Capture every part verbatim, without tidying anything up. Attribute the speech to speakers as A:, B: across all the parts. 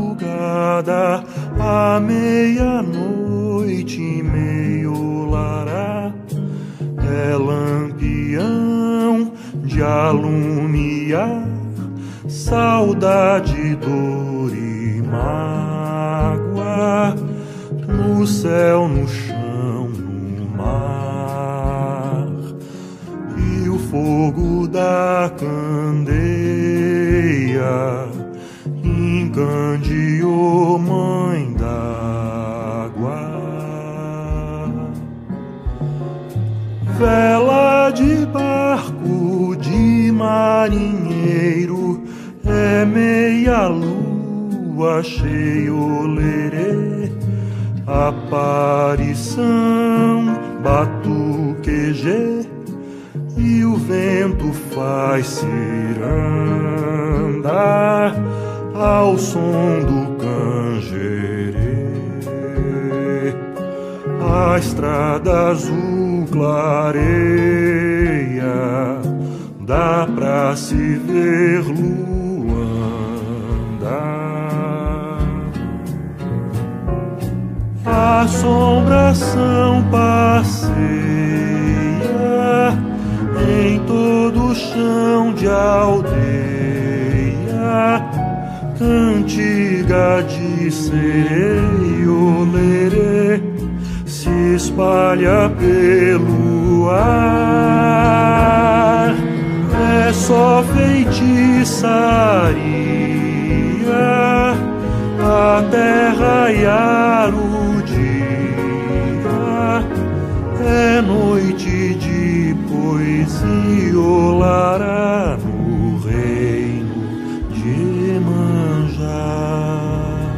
A: madrugada, à meia-noite e meio lará, é lampião de alumiar saudade, dor e mágoa, no céu, no chão, no mar, e o fogo da candeia encandeou, mãe d'água. Vela de barco de marinheiro, é meia lua cheio lerê, aparição batuquejê, e o vento faz ciranda ao som do canjerê. A estrada azul clareia, dá pra se ver Luanda. A assombração passeia em todo o chão de aldeia, cantiga de sereio lerê se espalha pelo ar. É só feitiçaria a terra e o dia, é noite de poesia olará no reino de Iemanjá.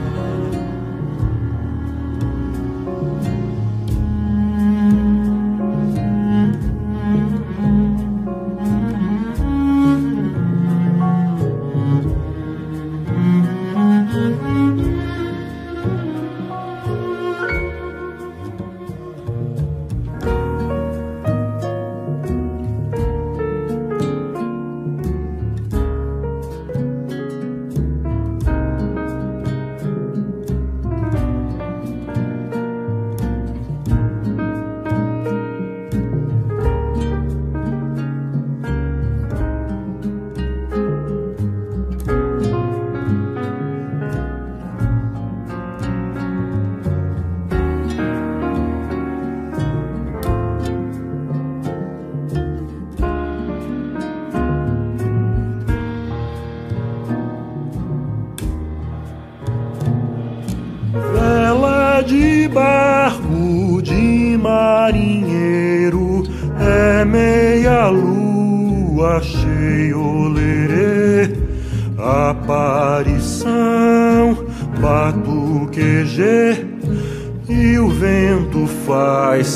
A: De barco de marinheiro, é meia lua cheio lerê, aparição batuquejê, e o vento faz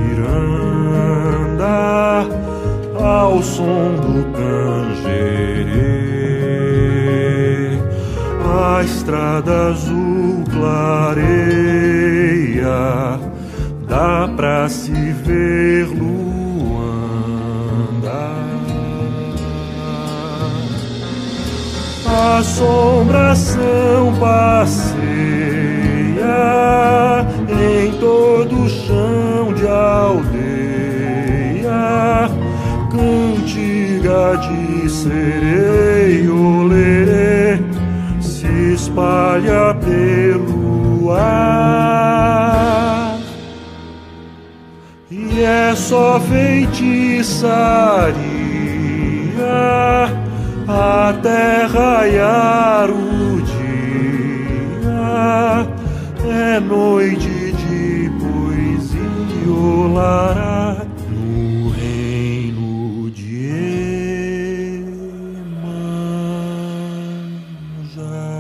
A: ciranda ao som do canjerê. A estrada azul clareia, dá pra se ver Luanda. A assombração passeia em todo o chão de aldeia, cantiga de sereio lerê se espalha pelo ar. E é só feitiçaria a terra e o dia, é noite de poesia olará no reino de Iemanjá.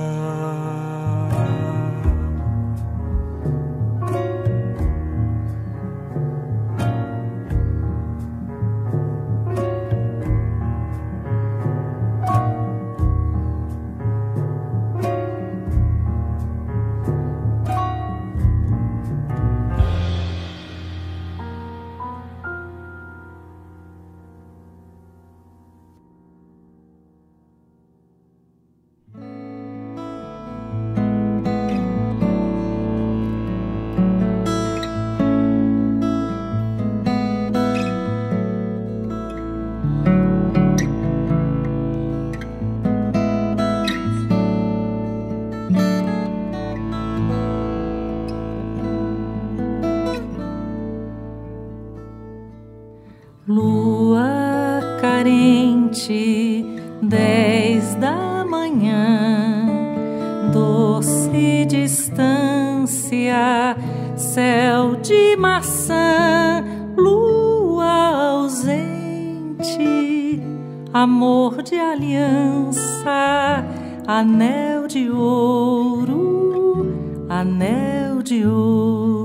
B: noite, dez da manhã, doce distância, céu de maçã, lua ausente, amor de aliança, anel de ouro, anel de ouro.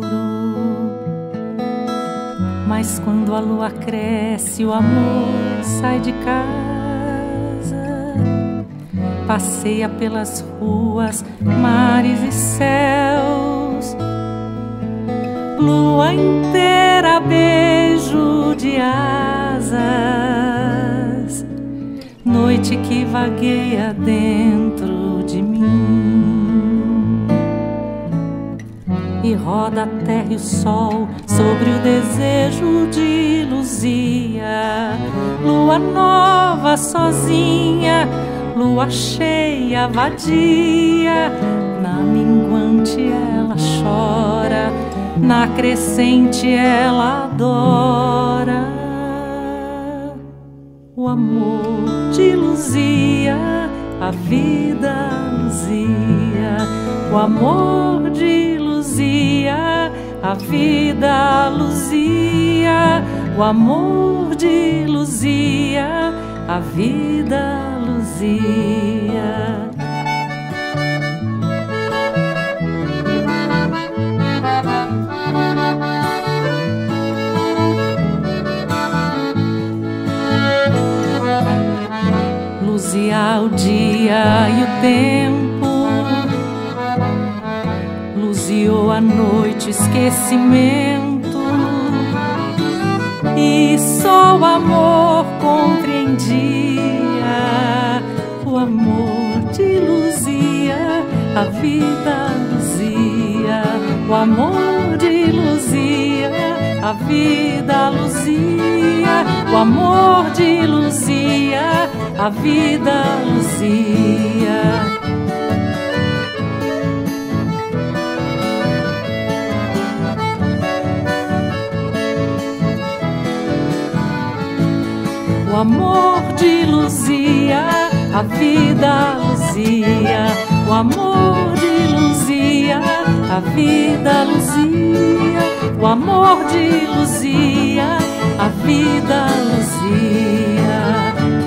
B: Mas quando a lua cresce, o amor sai de casa, passeia pelas ruas, mares e céus. Lua inteira, beijo de asas, noite que vagueia dentro de mim. E roda a terra e o sol sobre o desejo de Luzia. Lua nova, sozinha, lua cheia, vadia. Na minguante ela chora, na crescente ela adora. O amor de Luzia, a vida Luzia. O amor de Luzia, a vida Luzia. O amor de Luzia, a vida Luzia. Luzia o dia e o tempo, luziou a noite, esquecimento, e só o amor compreendia. O amor de Luzia, a vida Luzia. O amor de Luzia, a vida Luzia. O amor de Luzia, a vida Luzia. O amor de Luzia, a vida Luzia. O amor de Luzia, a vida Luzia. O amor de Luzia, a vida Luzia.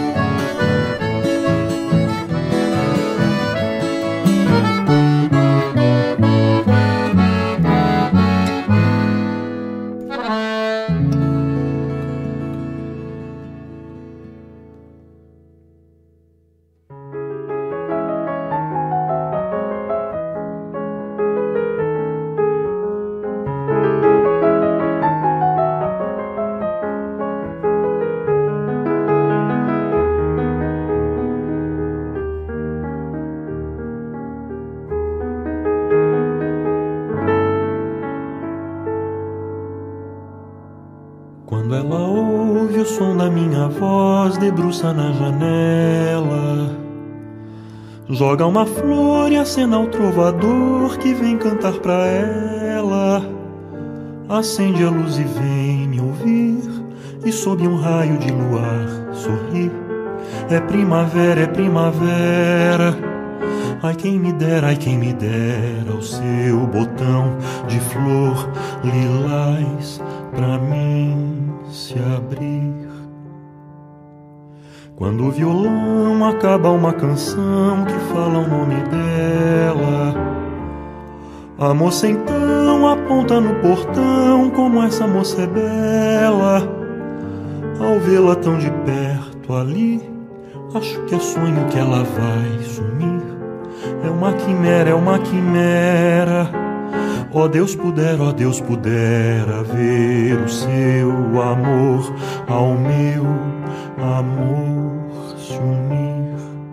A: Quando ela ouve o som da minha voz, debruça na janela, joga uma flor e acena ao trovador que vem cantar pra ela. Acende a luz e vem me ouvir, e sob um raio de luar sorri. É primavera, é primavera. Ai quem me dera, ai quem me dera o seu botão de flor lilás pra mim se abrir. Quando o violão acaba uma canção que fala o nome dela, a moça então aponta no portão, como essa moça é bela. Ao vê-la tão de perto ali, acho que é sonho que ela vai sumir. É uma quimera, é uma quimera. Ó Deus pudera, ó Deus pudera ver o seu amor ao meu amor se unir.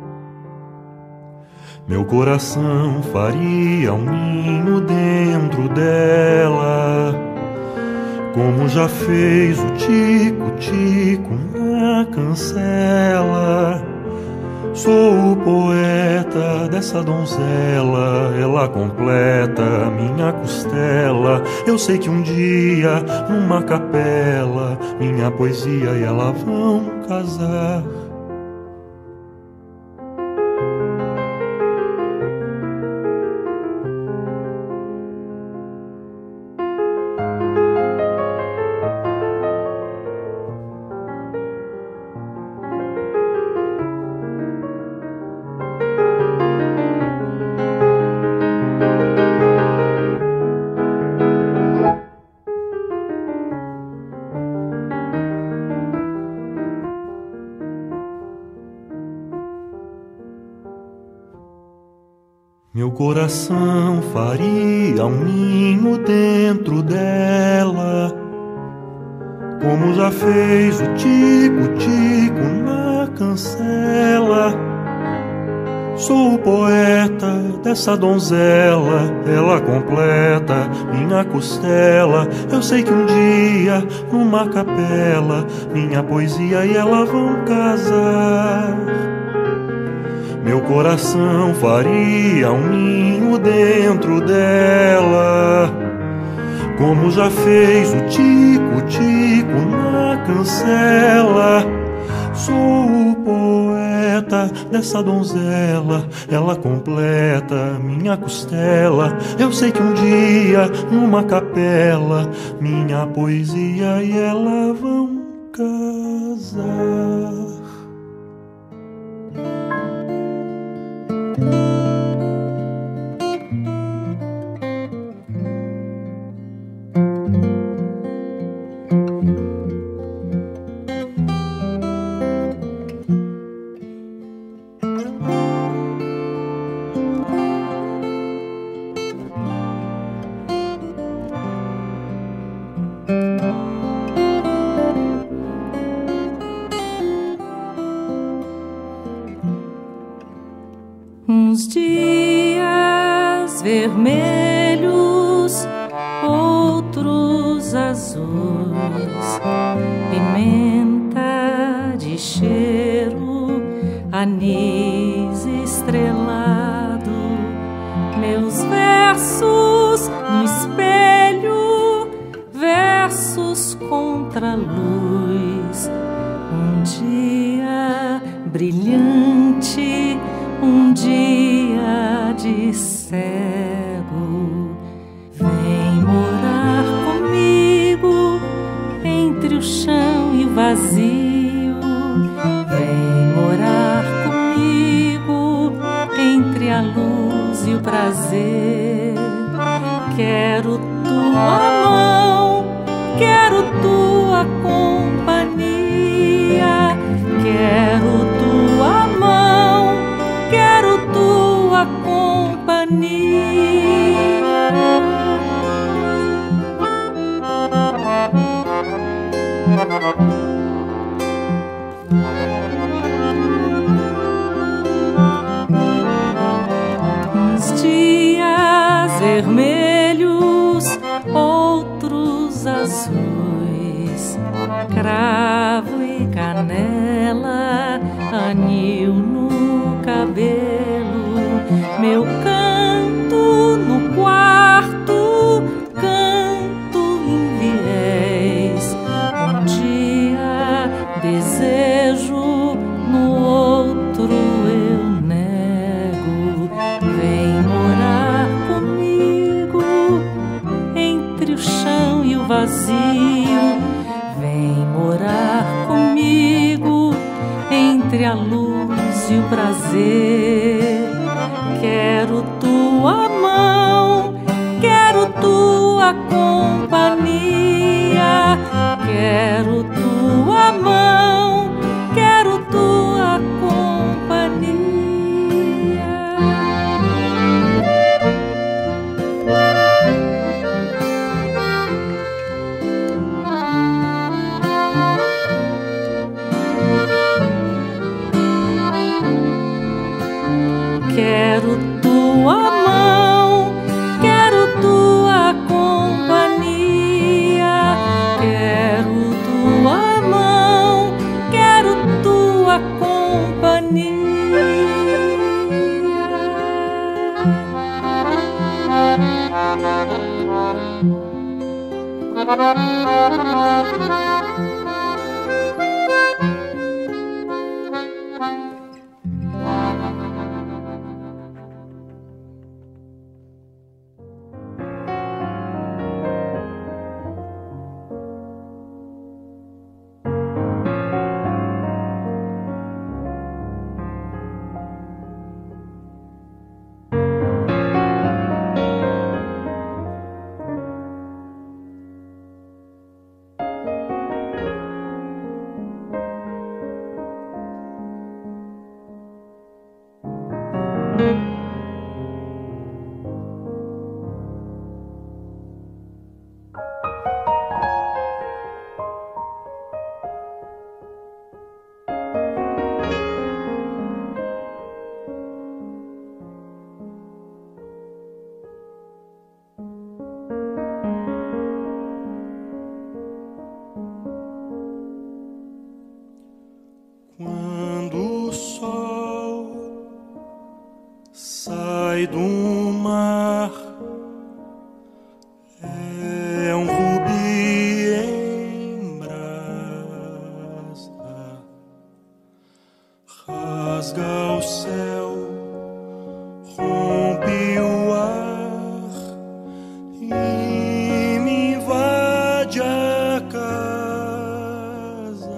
A: Meu coração faria um ninho dentro dela, como já fez o tico-tico na cancela. Sou o poeta dessa donzela, ela completa minha costela. Eu sei que um dia, numa capela, minha poesia e ela vão casar. coração faria um ninho dentro dela, como já fez o tico-tico na cancela. Sou o poeta dessa donzela, ela completa minha costela. Eu sei que um dia, numa capela, minha poesia e ela vão casar. Meu coração faria um ninho dentro dela, como já fez o tico-tico na cancela. Sou o poeta dessa donzela, ela completa minha costela. Eu sei que um dia, numa capela, minha poesia e ela vão casar.
B: Uns dias vermelhos, outros azuis, pimenta de cheiro, anis estrelado, meus versos no espelho, versos contra a luz. Um dia brilhante, um dia de cego, vem morar comigo entre o chão e o vazio. Vem morar comigo entre a luz e o prazer. Quero tua mão, quero tua companhia, quero tua mão, quero tua companhia. Uns dias vermelhos, outros azuis, cravo e canela, anil no cabelo, meu canto no quarto, canto em viés. Um dia desejo, no outro eu nego. Vem morar comigo entre o chão e o vazio. Vem morar comigo entre a luz e o prazer. Quero tua mão, quero tua companhia, quero tua mão, quero tua companhia. Quero tua mão, quero tua companhia, quero tua mão, quero tua companhia.
A: é um rubi em brasa, rasga o céu, rompe o ar e me invade a casa.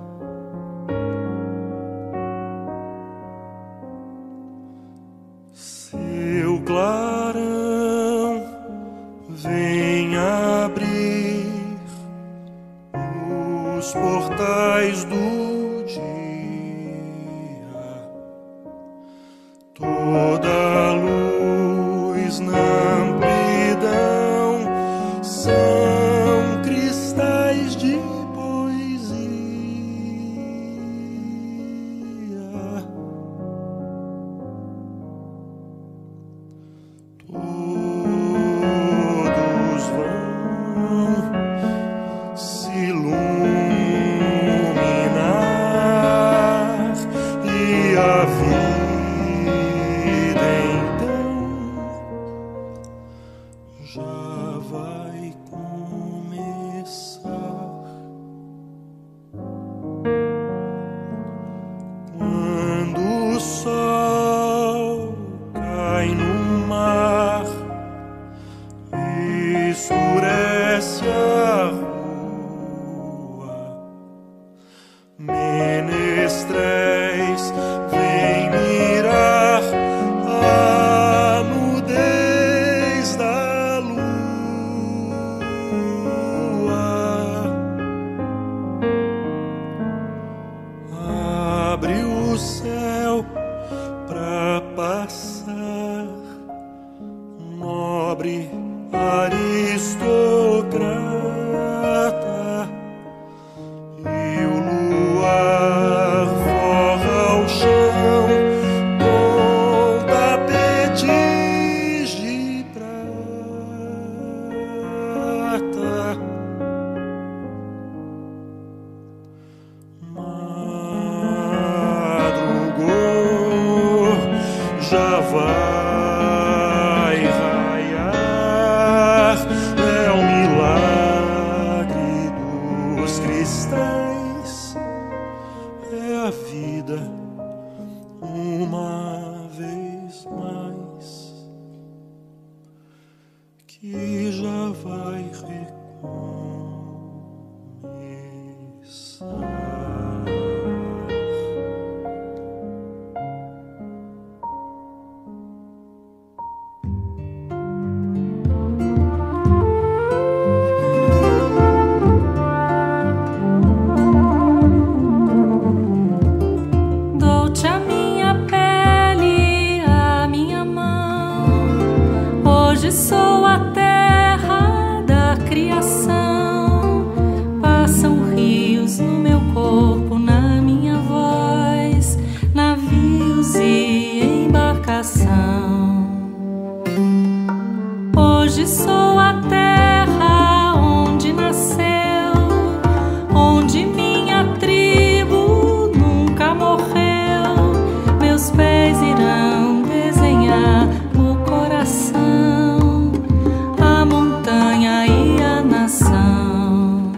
A: Seu clarão vem abrir os portais do dia. Toda luz na amplidão são cristais de poesia. Todos vão se iluminar e a vida então já vai começar. Quando o sol cai no mar, escurece a rua, menestréis vem mirar a nudez da lua. Abre o céu pra passar, nobre aristocrata, e o luar forra o chão com tapetes de prata. Madrugou, já vai raiar, é o milagre dos cristais, é a vida uma vez mais que já vai recomeçar.
B: Dou-te a minha pele, a minha mão. Hoje sou a terra da criação. Passam rios no meu corpo, na minha voz, navios e embarcação. Hoje sou a terra onde nasceu, onde minha tribo nunca morreu. Meus pés irão desenhar o coração, a montanha e a nação.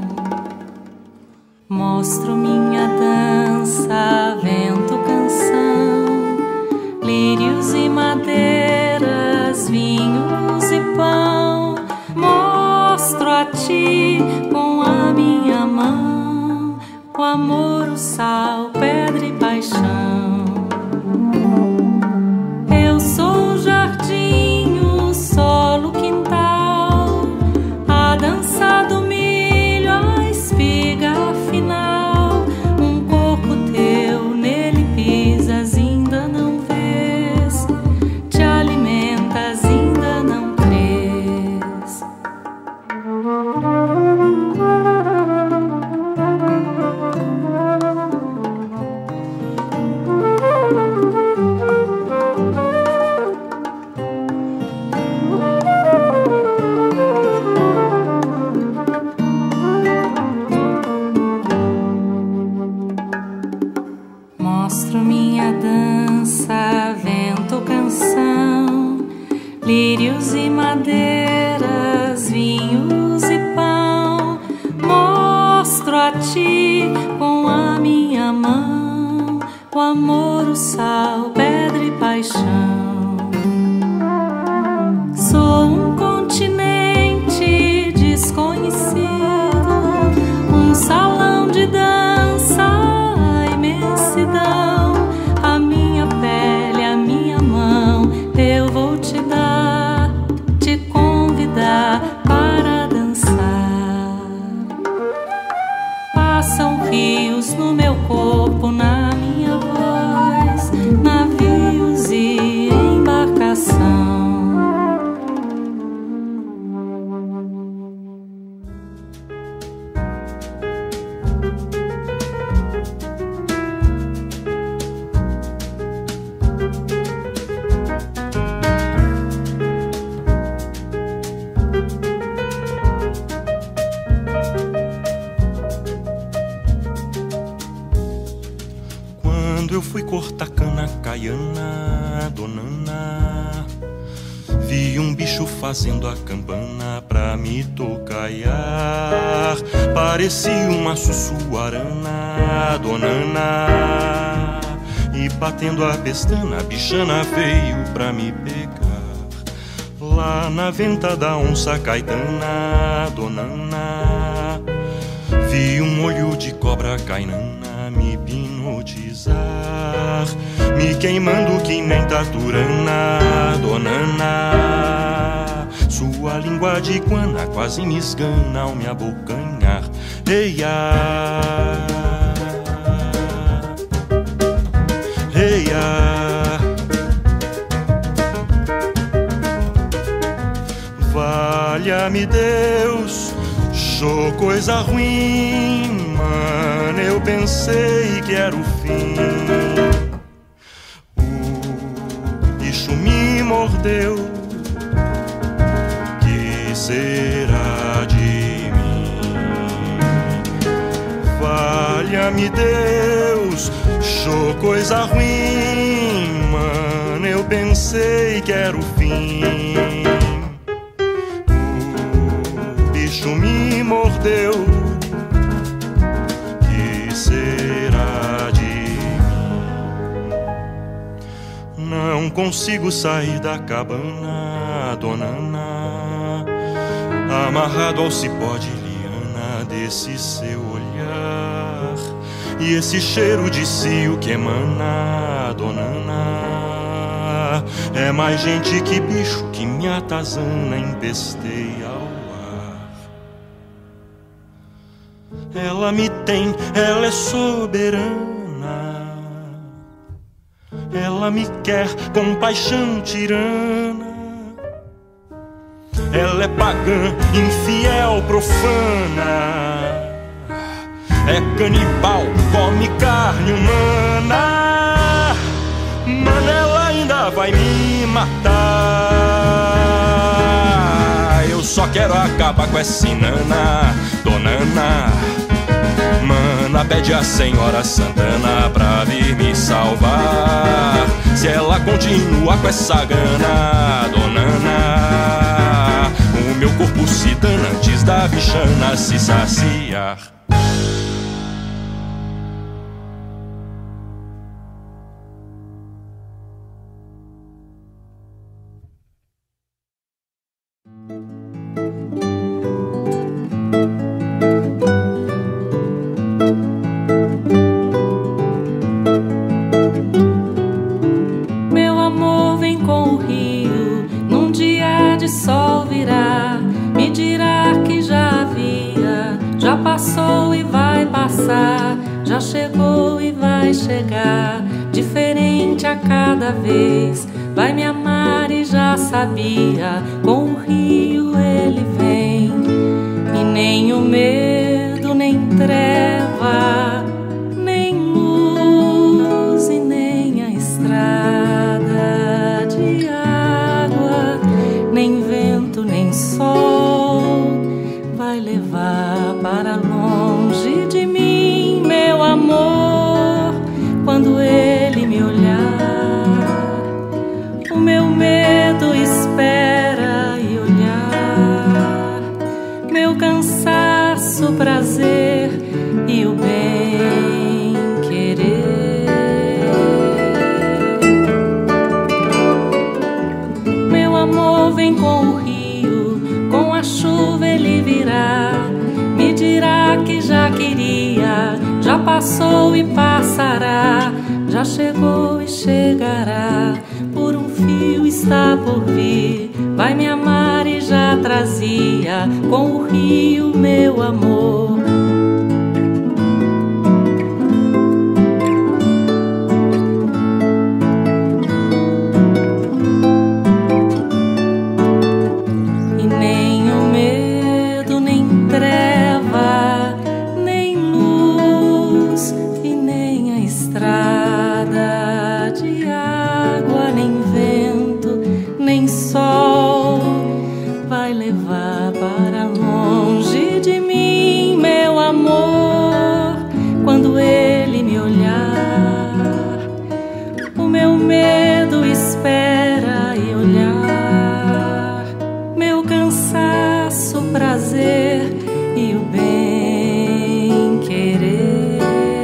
B: Mostro minha dança, vento, canção, lírios e madeiras, vinhos e pão. Mostro a ti com a minha mão o amor, o sal, pedra e paixão. Eu sou o jardim, o solo, o quintal, a dança do milho, a espiga final, madeiras, vinhos e pão, mostro a ti com a minha mão o amor, o sal, pedra e paixão. Sou um continente desconhecido, um salão de dança, a imensidão, a minha pele, a minha mão, eu vou te dar, te convidar para dançar. Passam rios no meu corpo, na minha voz, navios e embarcação.
A: Quando eu fui cortar cana caiana, donana, vi um bicho fazendo a campana pra me tocaiar. Parecia uma sussuarana, donana, e batendo a pestana, a bichana veio pra me pegar. Lá na venta da onça caetana, donana, vi um olho de cobra cainana me hipnotizar, me queimando que nem taturana, donana. Sua língua de iguana quase me esgana ao me abocanhar. Eia, eia, valha-me Deus, show coisa ruim, mano, eu pensei que era o fim. O bicho me mordeu, que será de mim? Valha-me Deus, show coisa ruim, mano, eu pensei que era o fim. O bicho me mordeu, que será de mim? Não consigo sair da cabana, donana, amarrado ao cipó de liana desse seu olhar, e esse cheiro de cio que emana, donana, é mais gente que bicho que me atazana, empesteia ao ar. Ela me tem, ela é soberana, ela me quer com paixão tirana. Ela é pagã, infiel, profana, é canibal, come carne humana. Mano, ela ainda vai me matar. Eu só quero acabar com essa inana, donana. Mana, pede a Senhora Santana pra vir me salvar. Se ela continua com essa gana, donana, o meu corpo se dana antes da bichana se saciar.
B: Meu amor vem com o rio, num dia de sol virá, me dirá que já havia, já passou e vai passar, já chegou e vai chegar, diferente a cada vez, vai me amar e já sabia, com o rio ele vem, e nem o medo, nem treva, nem luz e nem a estrada de água, nem vento, nem sol vai levar para longe de mim, meu amor. Quando ele me olhar, o meu medo espera e passou e passará, já chegou e chegará, por um fio está por vir. Vai me amar e já trazia com o rio meu amor. E nem o medo, nem treva, nem luz, e nem a estrada de água, nem vento, nem sol vai levar para longe de mim meu amor. Quando ele me olhar, o meu medo espera e olhar, meu cansaço, prazer e o bem querer.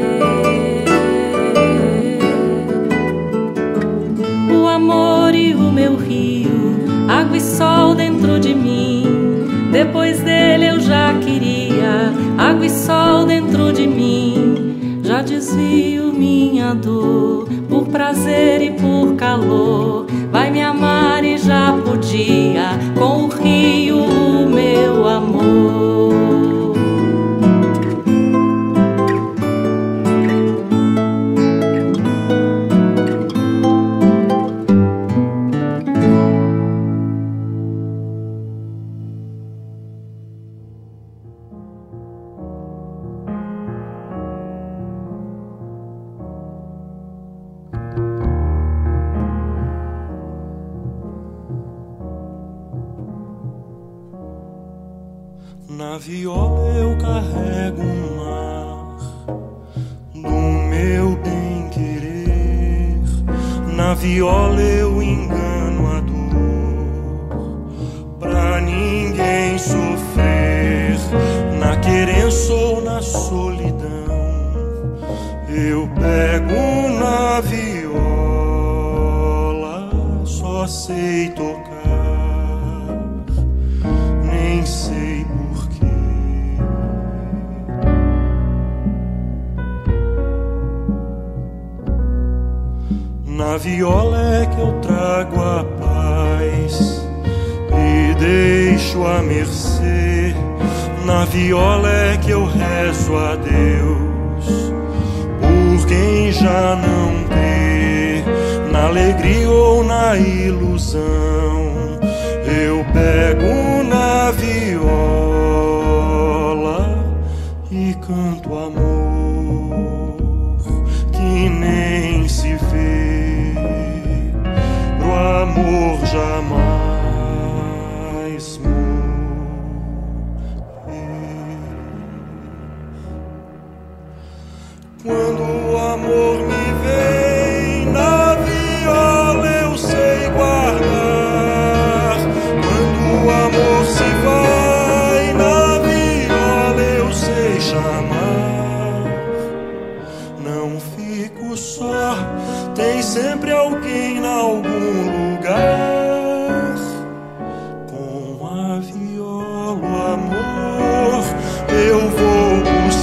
B: O amor e o meu rio, água e sol dentro de mim. Depois dele eu já queria água e sol dentro de mim. Já desvio minha dor por prazer e por calor. Vai me amar e já podia com o rio o meu amor.
A: Na viola eu carrego um mar do meu bem-querer. Na viola eu engano a dor pra ninguém sofrer. Na querença ou na solidão eu pego na viola. Só sei tocar, nem sei porquê. Na viola é que eu trago a paz e deixo a mercê. Na viola é que eu rezo a Deus por quem já não crê. Na alegria ou na ilusão eu pego na viola e canto amor que nem se vê. Pro amor jamais morrer. Quando o amor me vem na viola eu sei guardar. Quando o amor se vai na viola eu sei chamar. Não fico só, tem sempre alguém em algum lugar. Com a viola o amor eu vou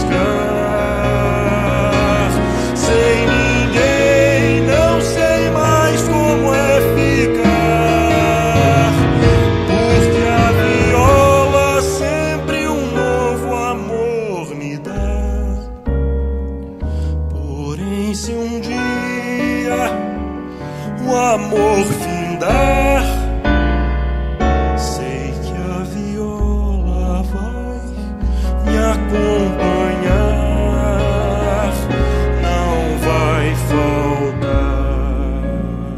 A: buscar. Sem ninguém não sei mais como é ficar, porque a viola sempre um novo amor me dá. Porém se um dia o amor findar, sei que a viola vai me acompanhar, não vai faltar.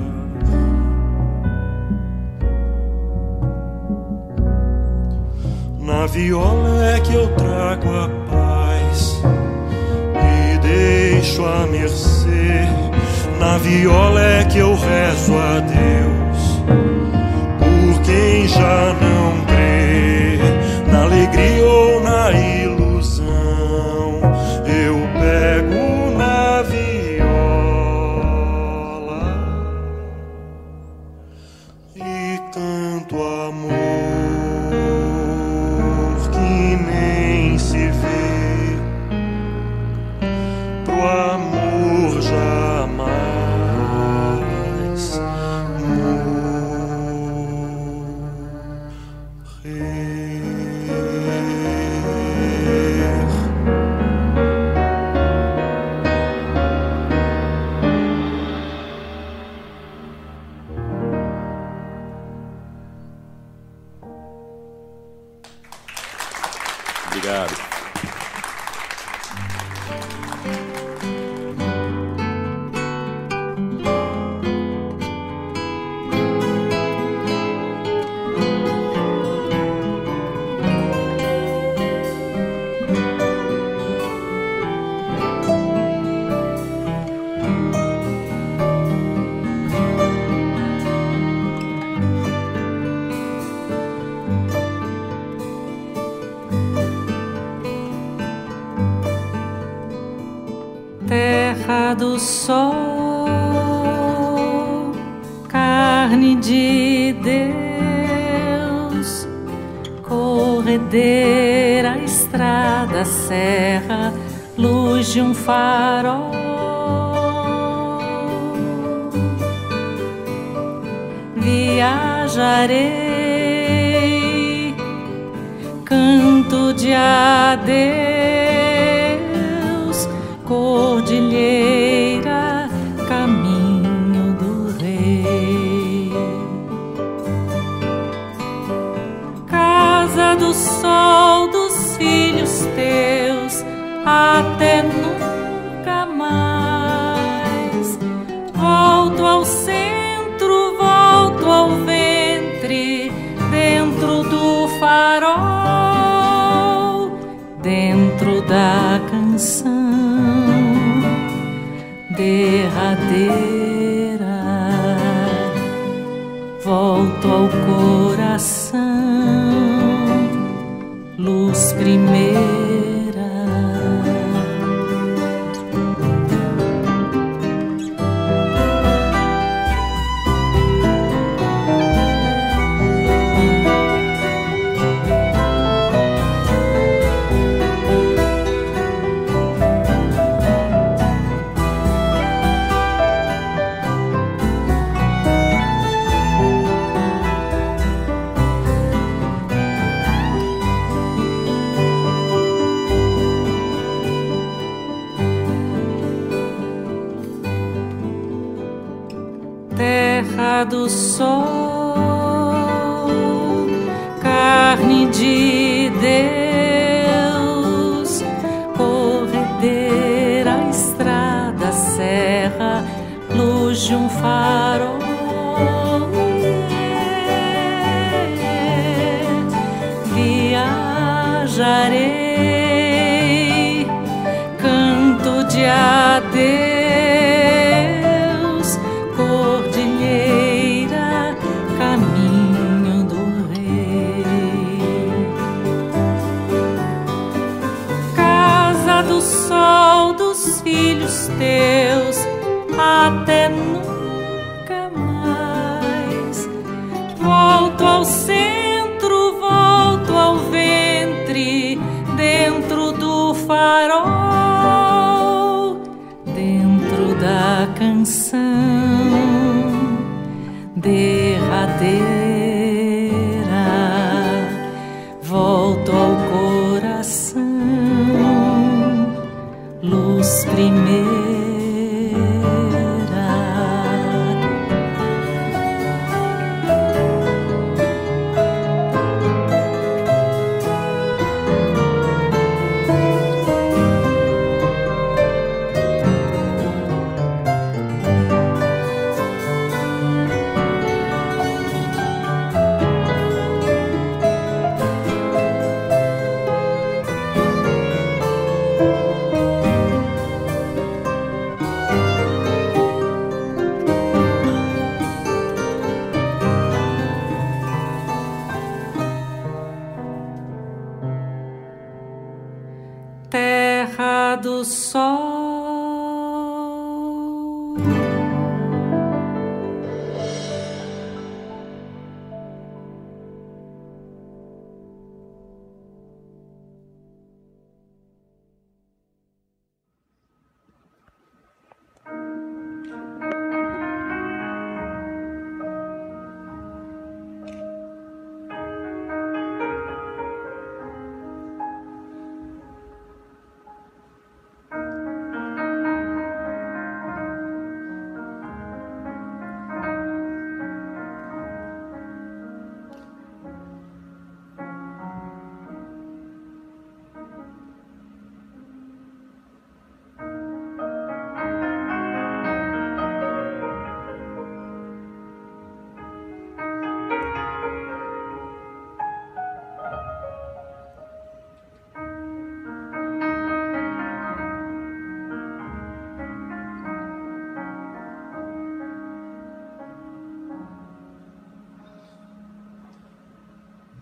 A: Na viola é que eu trago a paz e deixo a mercê. Na viola é que eu rezo a Deus por quem já não crê. Na alegria ou na ilusão eu pego na viola e canto amor que nem se vê. morrer.
C: Obrigado.
B: Terra do sol, carne de Deus, corredeira, estrada, serra, luz de um farol. Viajarei, canto de adeus, cordilheira, caminho do rei. Casa do sol dos filhos teus, até nunca mais. Volto ao centro, volto ao ventre, dentro do farol, dentro da canção derradeira. Volto ao coração, luz primeira. Terra do sol, carne de Deus, corredeira, estrada, serra, luz de um farol. Viajarei, canto de adeus, cordilheira, caminho do rei. Casa do sol dos filhos teus, até nunca mais. Volto ao centro, volto ao ventre, dentro do farol, dentro da canção derradeira. Volto ao coração, luz primeira. Terra do sol.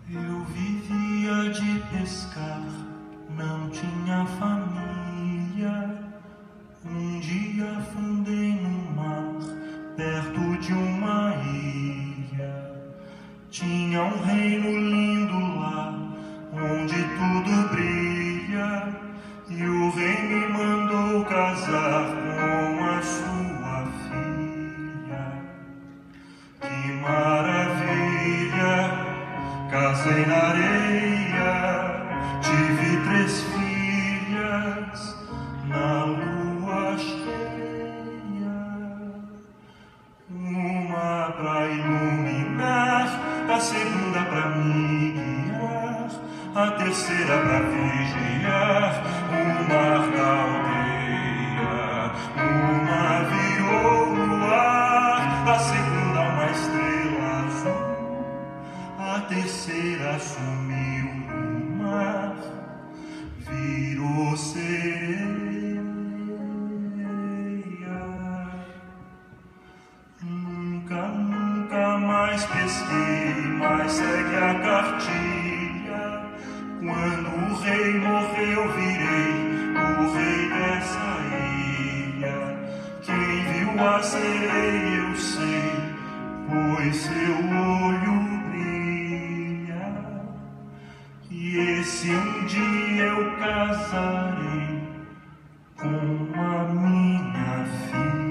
A: Eu vivia de pescar, não tinha família. Um dia afundei no mar, perto de uma ilha. Tinha um reino lindo lá, onde tudo brilha. E o rei me mandou casar com a sua filha. Que maravilha! Casei na areia, tive três filhas na lua cheia. Uma pra iluminar, a segunda pra me guiar, a terceira pra vigiar o mar da aldeia. Uma virou no ar, a segunda uma estrela azul, a terceira sumiu no mar, virou sereia. Nunca, nunca mais pesquei, mas segue a cartilha. Quando o rei morreu, virei o rei dessa ilha. Quem viu a sereia eu sei, pois seu olho e esse um dia eu casarei com a minha filha.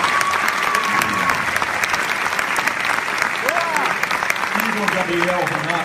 C: Gabriel Ronaldo.